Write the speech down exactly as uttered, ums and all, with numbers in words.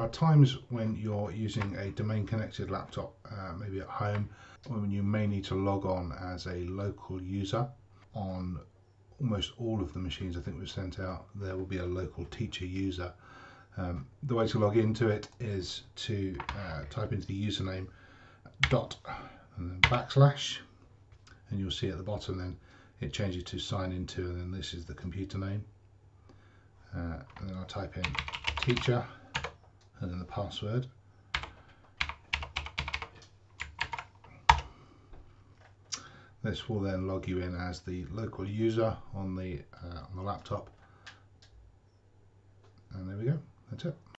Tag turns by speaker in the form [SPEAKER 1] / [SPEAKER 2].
[SPEAKER 1] are times when you're using a domain connected laptop, uh, maybe at home, when you may need to log on as a local user. On almost all of the machines I think we've sent out, there will be a local teacher user. Um, the way to log into it is to uh, type into the username dot and then backslash, and you'll see at the bottom then it changes to sign into, and then this is the computer name. Uh, and then I'll type in teacher and then the password. This will then log you in as the local user on the uh, on the laptop, and there we go. That's it.